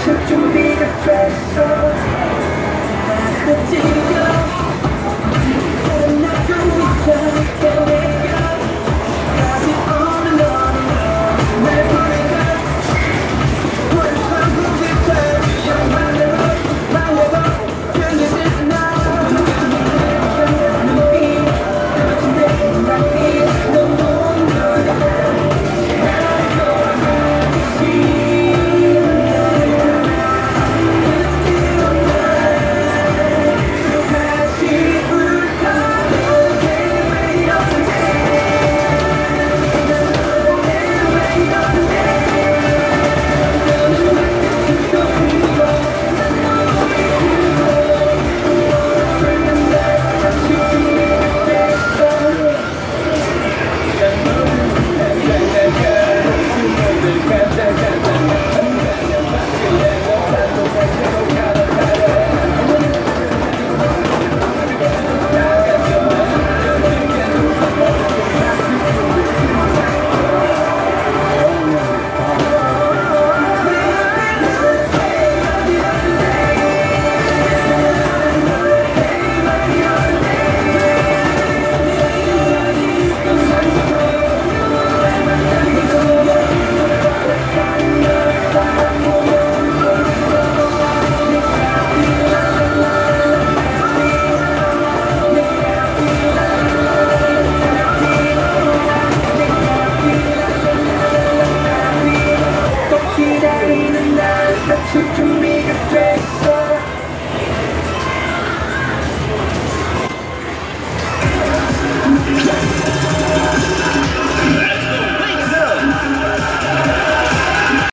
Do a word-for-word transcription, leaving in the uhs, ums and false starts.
맞출 준비가 됐어. 나를 찍어 다른 나도 이상하게 내가 다시 오는 너는 날 보내가 원상 후기 태우려 말해봐 말해봐 들리지 나 눈빛 거친 내 날이 너무 너야 기다리는 날 맞출 준비가 됐어.